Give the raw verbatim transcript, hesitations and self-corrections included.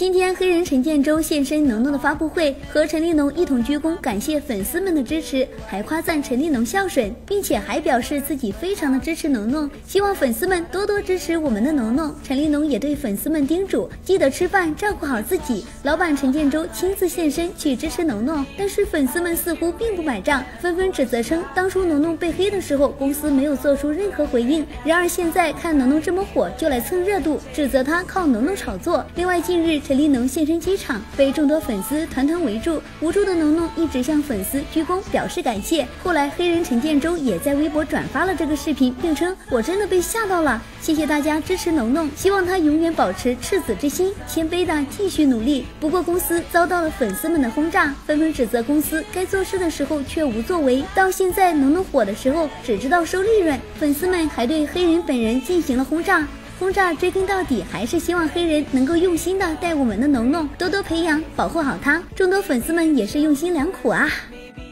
今天黑人陈建州现身农农的发布会，和陈立农一同鞠躬感谢粉丝们的支持，还夸赞陈立农孝顺，并且还表示自己非常的支持农农，希望粉丝们多多支持我们的农农。陈立农也对粉丝们叮嘱，记得吃饭，照顾好自己。老板陈建州亲自现身去支持农农，但是粉丝们似乎并不买账，纷纷指责称，当初农农被黑的时候，公司没有做出任何回应。然而现在看农农这么火，就来蹭热度，指责他靠农农炒作。另外，近日陈立农现身机场，被众多粉丝团团围住，无助的农农一直向粉丝鞠躬表示感谢。后来黑人陈建州也在微博转发了这个视频，并称我真的被吓到了，谢谢大家支持农农，希望他永远保持赤子之心，谦卑的继续努力。不过公司遭到了粉丝们的轰炸，纷纷指责公司该做事的时候却无作为，到现在农农火的时候只知道收利润。粉丝们还对黑人本人进行了轰炸。轰炸追根到底，还是希望黑人能够用心的带我们的农农，多多培养，保护好他。众多粉丝们也是用心良苦啊。